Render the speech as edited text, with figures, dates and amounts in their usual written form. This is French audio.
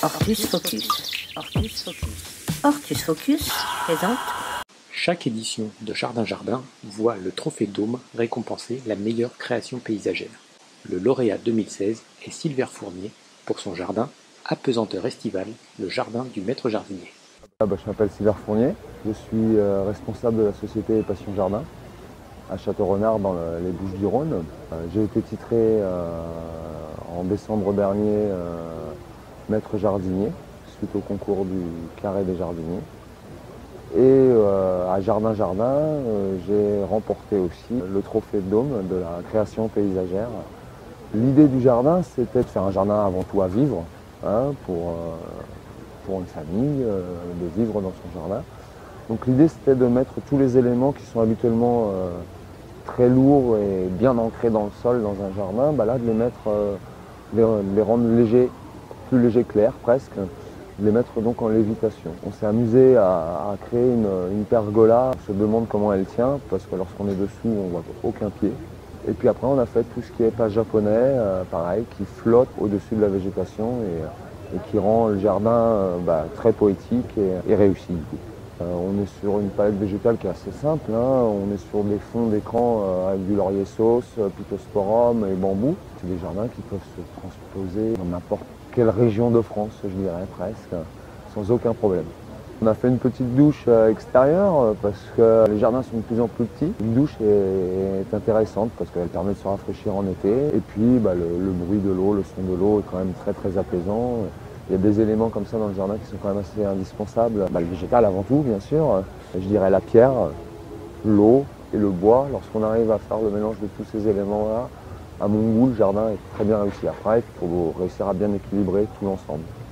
Ortus Focus. Ortus Focus. Ortus Focus présente. Chaque édition de Jardin Jardin voit le Trophée Dôme récompenser la meilleure création paysagère. Le lauréat 2016 est Silver Fournier pour son jardin apesanteur estivale, le jardin du maître jardinier. Je m'appelle Silver Fournier, je suis responsable de la société Passion Jardin à Château-Renard dans les Bouches-du-Rhône. J'ai été titré en décembre dernier maître jardinier suite au concours du Carré des jardiniers. Et à Jardin Jardin, j'ai remporté aussi le Trophée Dôme de la création paysagère. L'idée du jardin, c'était de faire un jardin avant tout à vivre, pour une famille, de vivre dans son jardin. Donc l'idée, c'était de mettre tous les éléments qui sont habituellement très lourds et bien ancrés dans le sol dans un jardin, là, de les mettre, les rendre légers, plus légers clairs presque, de les mettre donc en lévitation. On s'est amusé à créer une pergola. On se demande comment elle tient, parce que lorsqu'on est dessous, on voit aucun pied. Et puis après, on a fait tout ce qui est pas japonais, pareil, qui flotte au-dessus de la végétation et qui rend le jardin très poétique et réussi. On est sur une palette végétale qui est assez simple. On est sur des fonds d'écran avec du laurier sauce, pittosporum et bambou. C'est des jardins qui peuvent se transposer dans n'importe quelle région de France, je dirais presque, sans aucun problème. On a fait une petite douche extérieure parce que les jardins sont de plus en plus petits. Une douche est intéressante parce qu'elle permet de se rafraîchir en été. Et puis le bruit de l'eau, le son de l'eau est quand même très très apaisant. Il y a des éléments comme ça dans le jardin qui sont quand même assez indispensables. Le végétal avant tout, bien sûr. Je dirais la pierre, l'eau et le bois. Lorsqu'on arrive à faire le mélange de tous ces éléments-là, à mon goût, le jardin est très bien réussi. Après, il faut réussir à bien équilibrer tout l'ensemble.